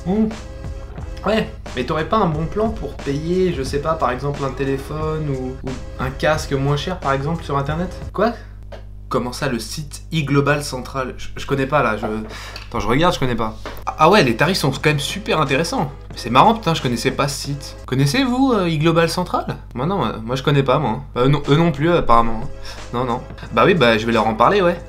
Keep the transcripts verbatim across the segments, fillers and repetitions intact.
Mmh. Ouais, mais t'aurais pas un bon plan pour payer, je sais pas, par exemple un téléphone ou, ou un casque moins cher par exemple sur internet? Quoi? Comment ça, le site e-Global Central? je, je connais pas là, je... Attends, je regarde, je connais pas. Ah ouais, les tarifs sont quand même super intéressants. C'est marrant, putain, je connaissais pas ce site. Connaissez-vous euh, e-Global Central? Moi non, euh, moi je connais pas, moi. Euh, non, eux non plus, apparemment. Non, non. Bah oui, bah je vais leur en parler, ouais.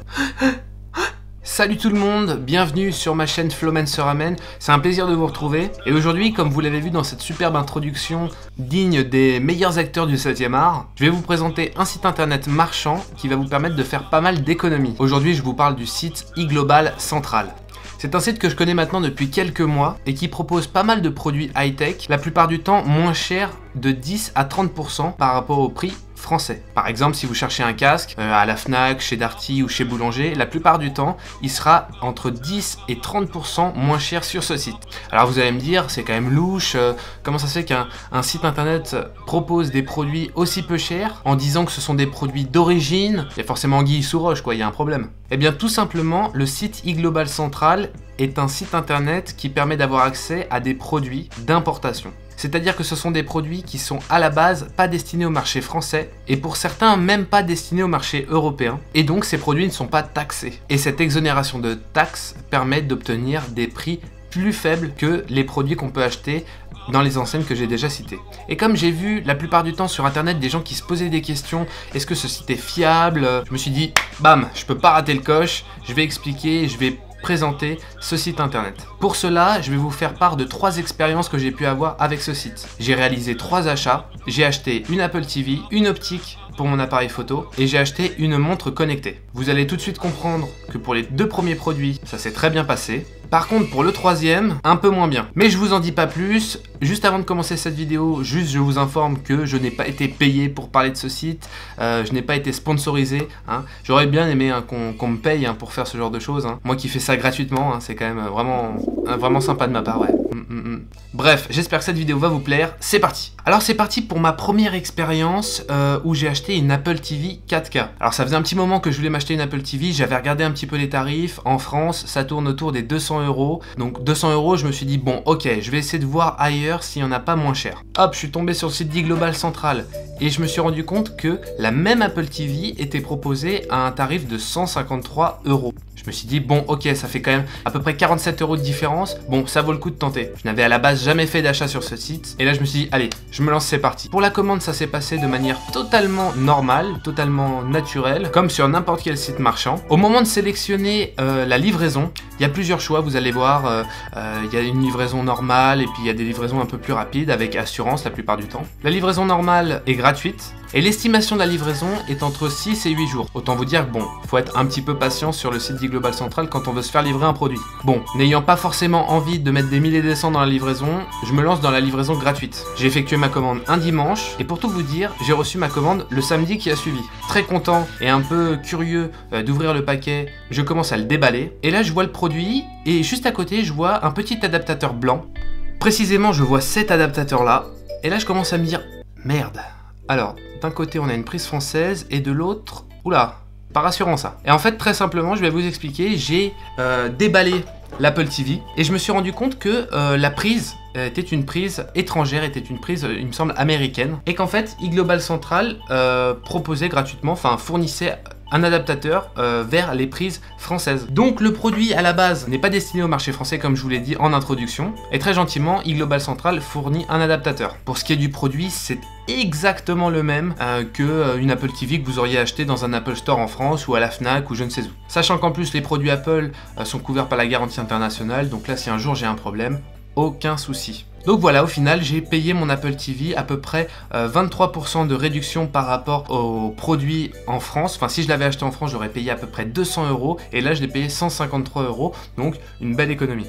Salut tout le monde, bienvenue sur ma chaîne Flomancer Amen, c'est un plaisir de vous retrouver. Et aujourd'hui, comme vous l'avez vu dans cette superbe introduction digne des meilleurs acteurs du septième art, je vais vous présenter un site internet marchand qui va vous permettre de faire pas mal d'économies. Aujourd'hui, je vous parle du site e-Global Central. C'est un site que je connais maintenant depuis quelques mois et qui propose pas mal de produits high-tech, la plupart du temps moins chers de dix à trente pour cent par rapport au prix français. Par exemple, si vous cherchez un casque euh, à la Fnac, chez Darty ou chez Boulanger, la plupart du temps, il sera entre dix et trente pour cent moins cher sur ce site. Alors vous allez me dire, c'est quand même louche, euh, comment ça se fait qu'un un site internet propose des produits aussi peu chers en disant que ce sont des produits d'origine? Il y a forcément anguille sous roche, quoi, il y a un problème. Eh bien tout simplement, le site e-Global Central est un site internet qui permet d'avoir accès à des produits d'importation. C'est-à-dire que ce sont des produits qui sont à la base pas destinés au marché français et pour certains même pas destinés au marché européen. Et donc ces produits ne sont pas taxés. Et cette exonération de taxes permet d'obtenir des prix plus faibles que les produits qu'on peut acheter dans les enseignes que j'ai déjà citées. Et comme j'ai vu la plupart du temps sur internet des gens qui se posaient des questions, est-ce que ce site est fiable? Je me suis dit, bam, je peux pas rater le coche, je vais expliquer, je vais présenter ce site internet. Pour cela, je vais vous faire part de trois expériences que j'ai pu avoir avec ce site. J'ai réalisé trois achats. J'ai acheté une Apple T V, une optique pour mon appareil photo et j'ai acheté une montre connectée. Vous allez tout de suite comprendre que pour les deux premiers produits, ça s'est très bien passé. Par contre, pour le troisième, un peu moins bien. Mais je vous en dis pas plus. Juste avant de commencer cette vidéo, juste je vous informe que je n'ai pas été payé pour parler de ce site. Euh, je n'ai pas été sponsorisé. Hein. J'aurais bien aimé hein, qu'on qu'on me paye hein, pour faire ce genre de choses. Hein. Moi qui fais ça gratuitement, hein, c'est quand même vraiment, vraiment sympa de ma part. Ouais. Mm, mm, mm. Bref, j'espère que cette vidéo va vous plaire. C'est parti. Alors c'est parti pour ma première expérience euh, où j'ai acheté une Apple T V quatre K. Alors ça faisait un petit moment que je voulais m'acheter une Apple T V. J'avais regardé un petit peu les tarifs. En France, ça tourne autour des deux cents euros. Donc deux cents euros, je me suis dit bon ok, je vais essayer de voir ailleurs s'il n'y en a pas moins cher. Hop, je suis tombé sur le site d'e-Global Central et je me suis rendu compte que la même Apple T V était proposée à un tarif de cent cinquante-trois euros. Je me suis dit bon ok, ça fait quand même à peu près quarante-sept euros de différence. Bon, ça vaut le coup de tenter. Je n'avais à la base jamais fait d'achat sur ce site et là je me suis dit allez, je me lance, c'est parti. Pour la commande, ça s'est passé de manière totalement normale, totalement naturelle, comme sur n'importe quel site marchand. Au moment de sélectionner euh, la livraison, il y a plusieurs choix, vous allez voir, euh, euh, il y a une livraison normale et puis il y a des livraisons un peu plus rapides avec assurance la plupart du temps. La livraison normale est gratuite et l'estimation de la livraison est entre six et huit jours. Autant vous dire que bon, faut être un petit peu patient sur le site d'e-Global Central quand on veut se faire livrer un produit. Bon, n'ayant pas forcément envie de mettre des milliers de cents dans la livraison, je me lance dans la livraison gratuite. J'ai effectué ma commande un dimanche et pour tout vous dire, j'ai reçu ma commande le samedi qui a suivi. Très content et un peu curieux euh, d'ouvrir le paquet, je commence à le déballer et là je vois le produit et juste à côté je vois un petit adaptateur blanc. Précisément je vois cet adaptateur là et là je commence à me dire merde. Alors d'un côté on a une prise française et de l'autre, oula, par assurance ça. Et en fait très simplement je vais vous expliquer, j'ai euh, déballé l'Apple T V et je me suis rendu compte que euh, la prise était une prise étrangère, était une prise, il me semble, américaine. Et qu'en fait, e-Global Central euh, proposait gratuitement, enfin fournissait un adaptateur euh, vers les prises françaises. Donc le produit à la base n'est pas destiné au marché français comme je vous l'ai dit en introduction. Et très gentiment, e-Global Central fournit un adaptateur. Pour ce qui est du produit, c'est exactement le même euh, que euh, une Apple T V que vous auriez acheté dans un Apple Store en France ou à la Fnac ou je ne sais où. Sachant qu'en plus les produits Apple euh, sont couverts par la garantie internationale, donc là si un jour j'ai un problème, aucun souci. Donc voilà, au final, j'ai payé mon Apple T V à peu près euh, vingt-trois pour cent de réduction par rapport aux produits en France. Enfin, si je l'avais acheté en France, j'aurais payé à peu près deux cents euros. Et là, je l'ai payé cent cinquante-trois euros. Donc, une belle économie.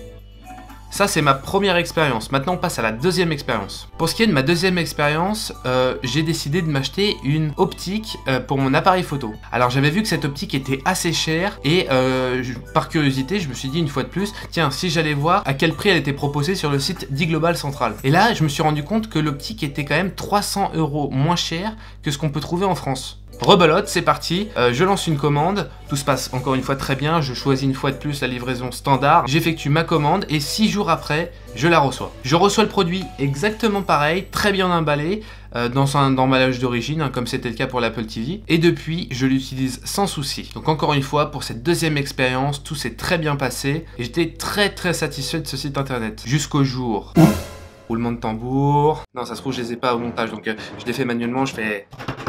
Ça, c'est ma première expérience. Maintenant, on passe à la deuxième expérience. Pour ce qui est de ma deuxième expérience, euh, j'ai décidé de m'acheter une optique euh, pour mon appareil photo. Alors, j'avais vu que cette optique était assez chère et euh, je, par curiosité, je me suis dit une fois de plus, tiens, si j'allais voir à quel prix elle était proposée sur le site d'e-Global Central. Et là, je me suis rendu compte que l'optique était quand même trois cents euros moins chère que ce qu'on peut trouver en France. Rebelote, c'est parti, euh, je lance une commande, tout se passe encore une fois très bien, je choisis une fois de plus la livraison standard, j'effectue ma commande et six jours après, je la reçois. Je reçois le produit exactement pareil, très bien emballé, euh, dans un emballage d'origine, hein, comme c'était le cas pour l'Apple T V, et depuis, je l'utilise sans souci. Donc encore une fois, pour cette deuxième expérience, tout s'est très bien passé, et j'étais très très satisfait de ce site internet, jusqu'au jour où... Roulement de tambour... Non, ça se trouve, je les ai pas au montage, donc euh, je les fais manuellement, je fais...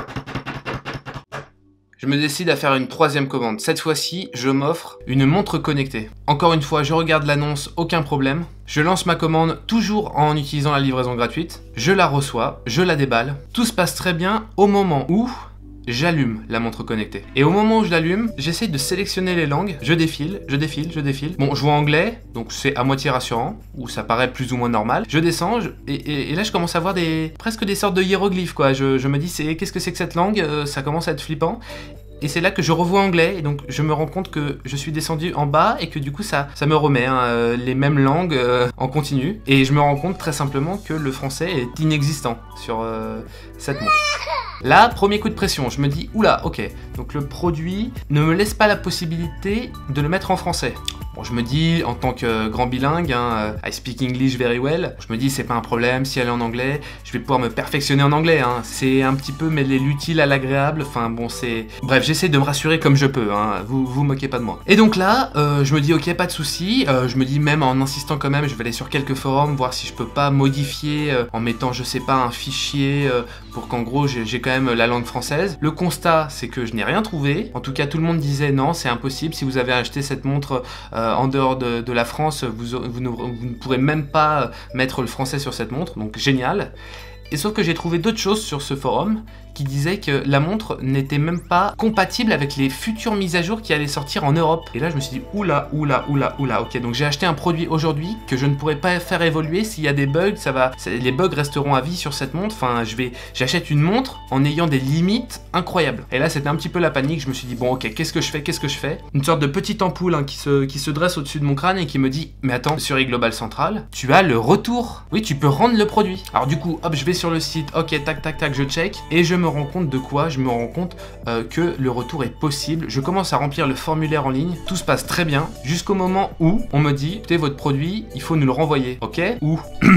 Je me décide à faire une troisième commande. Cette fois-ci, je m'offre une montre connectée. Encore une fois, je regarde l'annonce, aucun problème. Je lance ma commande toujours en utilisant la livraison gratuite. Je la reçois, je la déballe. Tout se passe très bien au moment où j'allume la montre connectée. Et au moment où je l'allume, j'essaye de sélectionner les langues. Je défile, je défile, je défile. Bon, je vois anglais, donc c'est à moitié rassurant, ou ça paraît plus ou moins normal. Je descends, je, et, et, et là je commence à voir des presque des sortes de hiéroglyphes, quoi. Je, je me dis, c'est qu'est-ce que c'est que cette langue euh, Ça commence à être flippant. Et c'est là que je revois anglais, et donc je me rends compte que je suis descendu en bas, et que du coup ça, ça me remet hein, euh, les mêmes langues euh, en continu. Et je me rends compte très simplement que le français est inexistant sur euh, cette montre. Là, premier coup de pression, je me dis, oula, ok, donc le produit ne me laisse pas la possibilité de le mettre en français. Bon, je me dis, en tant que grand bilingue, hein, I speak English very well, je me dis, c'est pas un problème, si elle est en anglais, je vais pouvoir me perfectionner en anglais, hein. C'est un petit peu mêler l'utile à l'agréable, enfin bon, c'est... Bref, j'essaie de me rassurer comme je peux, hein. vous vous moquez pas de moi. Et donc là, euh, je me dis, ok, pas de souci. Euh, je me dis, même en insistant quand même, je vais aller sur quelques forums, voir si je peux pas modifier, euh, en mettant, je sais pas, un fichier, euh, pour qu'en gros, j'ai quand même la langue française. Le constat, c'est que je n'ai rien trouvé. En tout cas, tout le monde disait, non, c'est impossible, si vous avez acheté cette montre... Euh, en dehors de, de la France, vous, vous, ne, vous ne pourrez même pas mettre le français sur cette montre, donc génial. Et sauf que j'ai trouvé d'autres choses sur ce forum qui disaient que la montre n'était même pas compatible avec les futures mises à jour qui allaient sortir en Europe. Et là je me suis dit oula, oula, oula, oula, ok, donc j'ai acheté un produit aujourd'hui que je ne pourrais pas faire évoluer. S'il y a des bugs, ça va, ça, les bugs resteront à vie sur cette montre. Enfin, je vais, j'achète une montre en ayant des limites incroyables. Et là c'était un petit peu la panique, je me suis dit bon ok, qu'est-ce que je fais, qu'est-ce que je fais Une sorte de petite ampoule hein, qui, se, qui se dresse au-dessus de mon crâne et qui me dit mais attends, sur iGlobal Central, tu as le retour. Oui, tu peux rendre le produit. Alors du coup, hop, je vais sur le site, ok, tac, tac, tac, je check, et je me rends compte de quoi Je me rends compte euh, que le retour est possible. Je commence à remplir le formulaire en ligne, tout se passe très bien, jusqu'au moment où on me dit, écoutez, votre produit, il faut nous le renvoyer, ok Où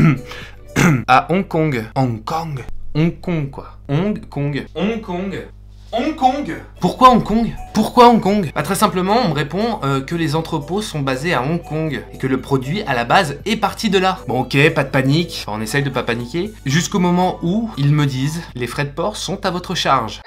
à Hong Kong. Hong Kong Hong Kong, quoi. Hong Kong. Hong Kong. Hong Kong. Pourquoi Hong Kong Pourquoi Hong Kong Bah très simplement, on me répond euh, que les entrepôts sont basés à Hong Kong et que le produit à la base est parti de là. Bon ok, pas de panique, on essaye de pas paniquer, jusqu'au moment où ils me disent les frais de port sont à votre charge.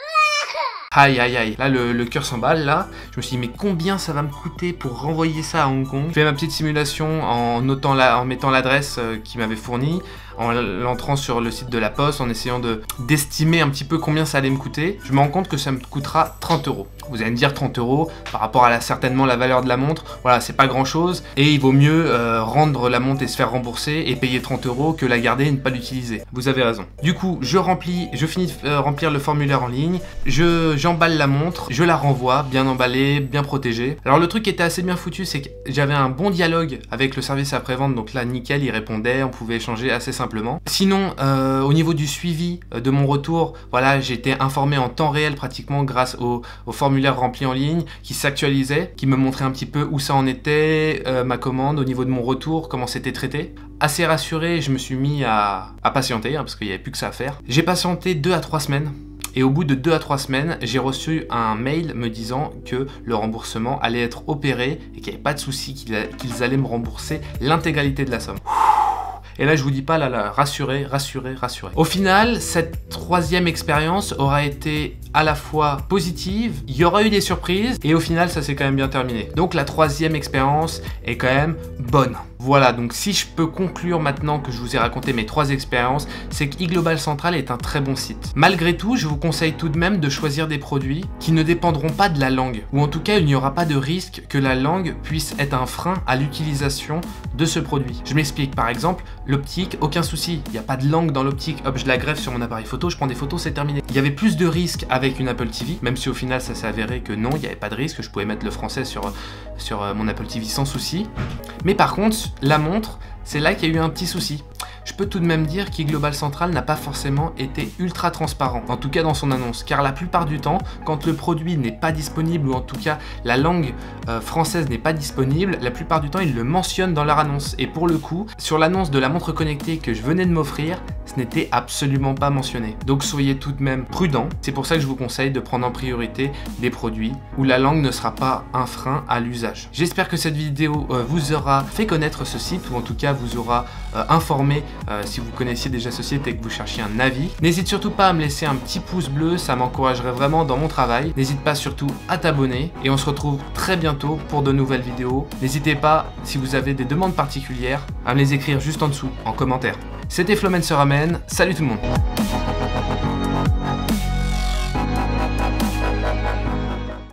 Aïe aïe aïe, là le, le cœur s'emballe là, je me suis dit mais combien ça va me coûter pour renvoyer ça à Hong Kong? Je fais ma petite simulation en notant la, en mettant l'adresse euh, qu'ils m'avaient fournie, en l'entrant sur le site de la Poste, en essayant de d'estimer un petit peu combien ça allait me coûter. Je me rends compte que ça me coûtera trente euros. Vous allez me dire trente euros par rapport à la, certainement la valeur de la montre, voilà, c'est pas grand chose, et il vaut mieux euh, rendre la montre et se faire rembourser et payer trente euros que la garder et ne pas l'utiliser. Vous avez raison. Du coup, je remplis, je finis de euh, remplir le formulaire en ligne, je j'emballe la montre, je la renvoie, bien emballée, bien protégée. Alors le truc qui était assez bien foutu, c'est que j'avais un bon dialogue avec le service après-vente, donc là nickel, il répondait, on pouvait échanger assez simplement. Sinon, euh, au niveau du suivi euh, de mon retour, voilà, j'ai été informé en temps réel pratiquement grâce au, au formulaire rempli en ligne qui s'actualisait, qui me montrait un petit peu où ça en était, euh, ma commande, au niveau de mon retour, comment c'était traité. Assez rassuré, je me suis mis à, à patienter, hein, parce qu'il n'y avait plus que ça à faire. J'ai patienté deux à trois semaines. Et au bout de deux à trois semaines, j'ai reçu un mail me disant que le remboursement allait être opéré et qu'il n'y avait pas de souci, qu'ils allaient me rembourser l'intégralité de la somme. Et là, je vous dis pas, là, là, rassurez, rassurez, rassurez. Au final, cette troisième expérience aura été à la fois positive, il y aura eu des surprises, et au final, ça s'est quand même bien terminé. Donc la troisième expérience est quand même bonne. Voilà, donc si je peux conclure maintenant que je vous ai raconté mes trois expériences, c'est que iGlobal Central est un très bon site. Malgré tout, je vous conseille tout de même de choisir des produits qui ne dépendront pas de la langue, ou en tout cas, il n'y aura pas de risque que la langue puisse être un frein à l'utilisation de ce produit. Je m'explique, par exemple, l'optique, aucun souci, il n'y a pas de langue dans l'optique, hop, je la greffe sur mon appareil photo, je prends des photos, c'est terminé. Il y avait plus de risques avec une Apple T V, même si au final ça s'est avéré que non, il n'y avait pas de risque, je pouvais mettre le français sur, sur mon Apple T V sans souci. Mais par contre, la montre, c'est là qu'il y a eu un petit souci. Je peux tout de même dire qu'e-Global Central n'a pas forcément été ultra transparent, en tout cas dans son annonce, car la plupart du temps, quand le produit n'est pas disponible, ou en tout cas la langue euh, française n'est pas disponible, la plupart du temps ils le mentionnent dans leur annonce. Et pour le coup, sur l'annonce de la montre connectée que je venais de m'offrir, ce n'était absolument pas mentionné. Donc soyez tout de même prudents, c'est pour ça que je vous conseille de prendre en priorité des produits où la langue ne sera pas un frein à l'usage. J'espère que cette vidéo euh, vous aura fait connaître ce site, ou en tout cas vous aura euh, informé euh, si vous connaissiez déjà ce site et que vous cherchiez un avis. N'hésite surtout pas à me laisser un petit pouce bleu, ça m'encouragerait vraiment dans mon travail. N'hésite pas surtout à t'abonner et on se retrouve très bientôt pour de nouvelles vidéos. N'hésitez pas, si vous avez des demandes particulières, à me les écrire juste en dessous, en commentaire. C'était Flomen se ramène, salut tout le monde.